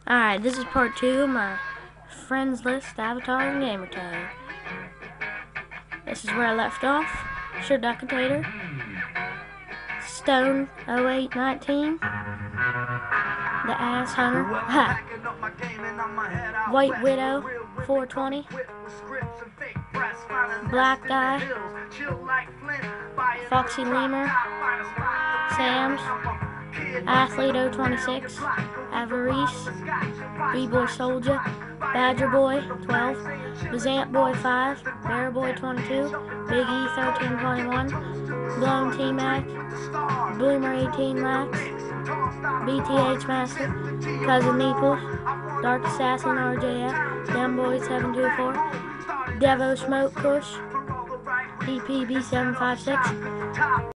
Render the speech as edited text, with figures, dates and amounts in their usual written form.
Alright, this is part 2 of my friends list, Avatar, and Gamertag. This is where I left off. Shirduckatator, Stone 0819, The Ass Hunter, ha! White Widow 420, Black Guy, Foxy Lemur, Sam's, Athlete 026, Avarice, B-Boy Soldier, Badger Boy 12, Bazant Boy 5, Bear Boy 22, Big E 1321, Blown T-Mac, Bloomer 18 Lax, BTH Master, Cousin Meeples, Dark Assassin RJF, Demboy 724, Devo Smoke Kush, EPB 756,